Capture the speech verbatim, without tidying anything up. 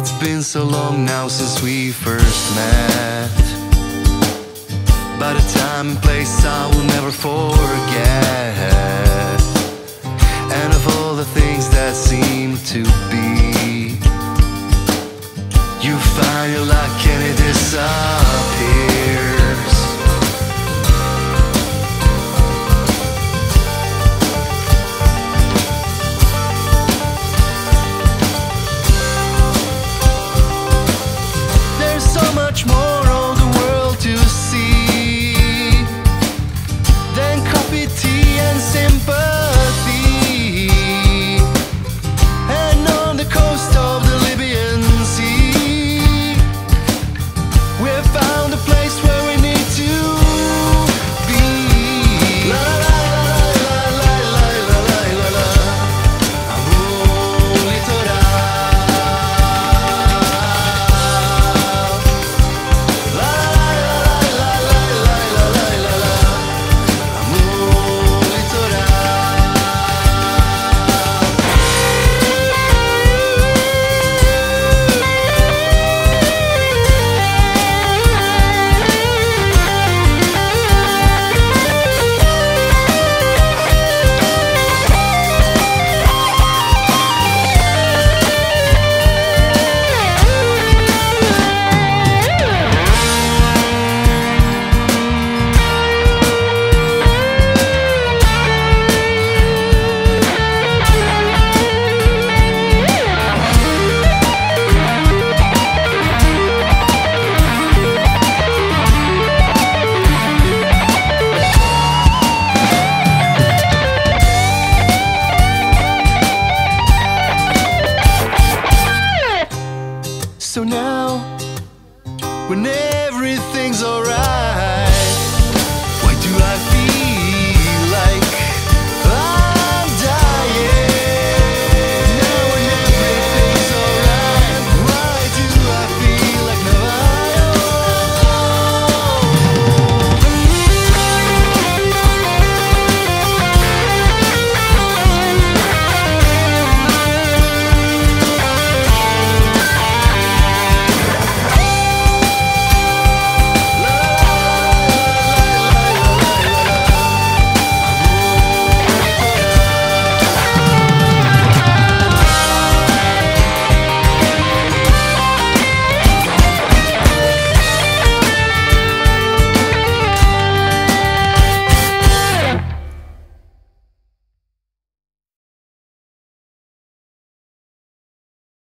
It's been so long now since we first met. But a time and place I will never forget. And of all the things that seem to be, you find your luck and it decides.